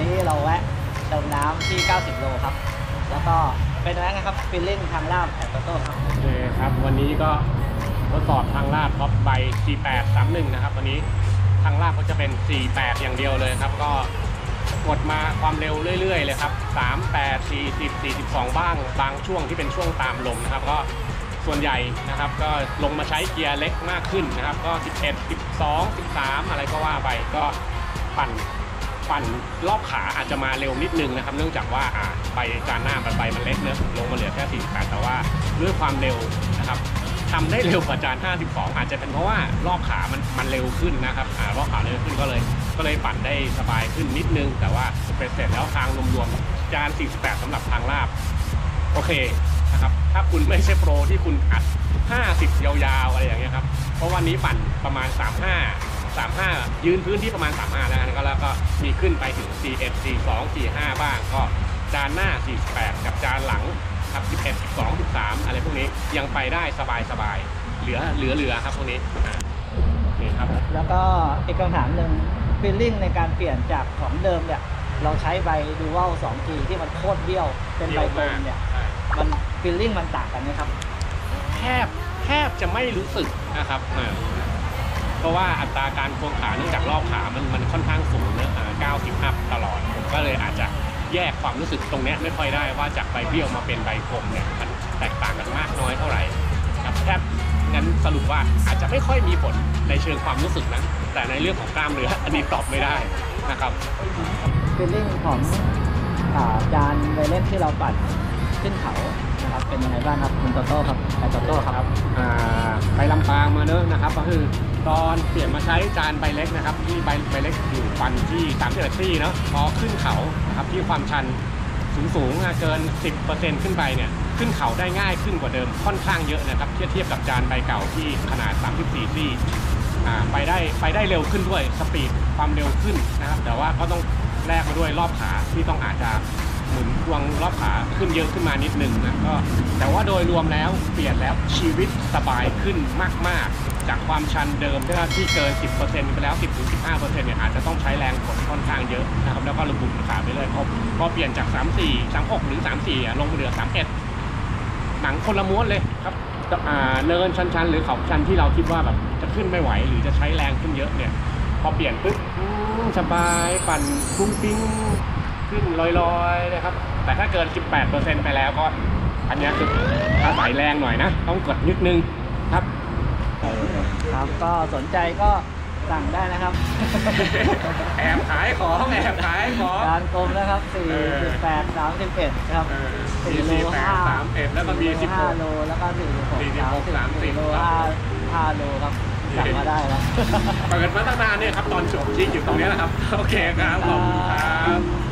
นี้เราแวะเติมน้ำที่ 90 โลครับแล้วก็เป็นยังไงครับฟีลลิ่งทางลาบแอดโต้ครับโอเคครับวันนี้ก็ทดสอบทางลาดท็อปใบ 4831 นะครับวันนี้ทางลาดก็จะเป็น 48 อย่างเดียวเลยครับก็กดมาความเร็วเรื่อยๆเลยครับ38 40 42บ้างบางช่วงที่เป็นช่วงตามลมนะครับก็ส่วนใหญ่นะครับก็ลงมาใช้เกียร์เล็กมากขึ้นนะครับก็11 12 13อะไรก็ว่าไปก็ปั่นรอบขาอาจจะมาเร็วนิดนึงนะครับเนื่องจากว่าใบจานหน้าใบมันเล็กเนะลงมาเหลือแค่48แต่ว่าด้วยความเร็วนะครับทำได้เร็วกว่าจาน52อาจจะเป็นเพราะว่ารอบขามันเร็วขึ้นนะครับรอบขาเร็วขึ้นก็เลยปั่นได้สบายขึ้นนิดนึงแต่ว่าเป็นเสร็จแล้วทางรวมๆจาน48สำหรับทางลาบโอเคนะครับถ้าคุณไม่ใช่โปรที่คุณอัด50ยาวๆอะไรอย่างเงี้ยครับเพราะวันนี้ปั่นประมาณ35ยืนพื้นที่ประมาณ35แล้วก็มีขึ้นไปถึง41 42 45บ้างก็จานหน้า48กับจานหลังครับ11 12 13อะไรพวกนี้ยังไปได้สบายเหลือครับพวกนี้โอเคครับแล้วก็อีกคำถามหนึ่งฟีลลิ่งในการเปลี่ยนจากของเดิมเนี่ยเราใช้ใบดูวัล 2G ที่มันโคตรเบี้ยวเป็นใบกลมเนี่ยมันฟีลลิ่งมันต่างกันไหมครับแทบจะไม่รู้สึกนะครับเพราะว่าอัตราการโค้งขาเนื่องจากรอบขามันค่อนข้างสูงนะ90 อัพตลอดผมก็เลยอาจจะแยกความรู้สึกตรงนี้ไม่ค่อยได้ว่าจากใบเบี้ยวมาเป็นใบกลมเนี่ยมันแตกต่างกันมากน้อยเท่าไหร่ครับแทบงั้นสรุปว่าอาจจะไม่ค่อยมีผลในเชิงความรู้สึกนะแต่ในเรื่องของกล้ามเนื้ออันนี้ตอบไม่ได้นะครับฟีลลิ่งของจานใบเล่นที่เราปั่นขึ้นเขานะครับเป็นยังไงบ้างครับคุณโตโต้ครับไอโตโต้ครับไปลำปางมาเนอะนะครับก็คือตอนเปลี่ยนมาใช้จานใบเล็กนะครับที่ใบเล็กอยู่ฟันที่31ซี่เนาะพอขึ้นเขานะครับที่ความชันสูงเกิน 10% ขึ้นไปเนี่ยขึ้นเขาได้ง่ายขึ้นกว่าเดิมค่อนข้างเยอะนะครับเทียบกับจานใบเก่าที่ขนาด34ซี่ไปได้เร็วขึ้นด้วยสปีดความเร็วขึ้นนะครับแต่ว่าก็ต้องแลกมาด้วยรอบขาที่ต้องอาจจะหมุนดวงรอบขาขึ้นเยอะขึ้นมานิดนึงนะก็แต่ว่าโดยรวมแล้วเปลี่ยนแล้วชีวิตสบายขึ้นมากๆจากความชันเดิมที่เกิน 10% ไปแล้ว 10-15% เนี่ยอาจจะต้องใช้แรงกดค่อนข้างเยอะนะครับแล้วก็ระบุขาไปเลยพอเปลี่ยนจาก34 36หรือ34ลงมาเหลือ31หนังคนละม้วนเลยครับเนินชันๆหรือเขาชันที่เราคิดว่าแบบจะขึ้นไม่ไหวหรือจะใช้แรงขึ้นเยอะเนี่ยพอเปลี่ยนปุ๊บสบายปั่นฟุ้งฟิ้งขึ้นลอยๆนะครับแต่ถ้าเกิน 18% ไปแล้วก็อันนี้คืออาศัยแรงหน่อยนะต้องกดนิดนึงครับก็สนใจก็สั่งได้นะครับแอบขายของจานกลมนะครับ48 31ครับ4 โล 31แล้วก็มี 15 โลแล้วก็46 30 โล5 โลครับสั่งมาได้ครับเปิดมาตั้งนานเนี่ยครับตอนจบชิงอยู่ตรงนี้แหละครับโอเคครับขอบคุณครับ